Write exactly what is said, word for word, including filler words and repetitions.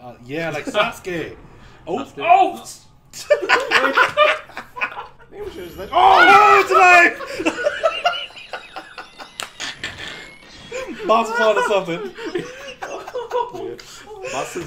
Uh, yeah, like Sasuke. Oh, Sasuke? oh! Like, Oh, it's alive! Boss was on to something. Boss is